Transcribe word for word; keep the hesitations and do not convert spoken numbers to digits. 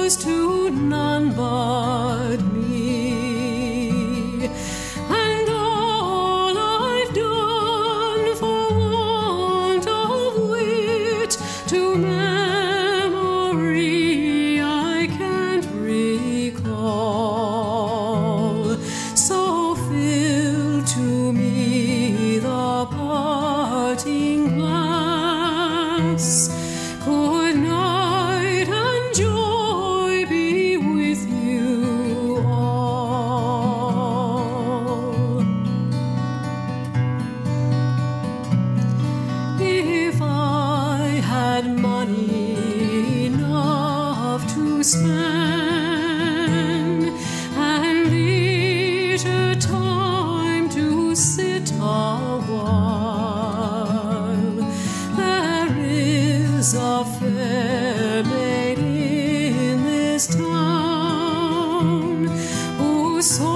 goes to none but me, and all I've done for want of wit to memory I can't recall. So fill to me the parting glass. Good night and joy be with you all. If I had money enough to spend and leisure time to sit a while, there is a fair maid in this town who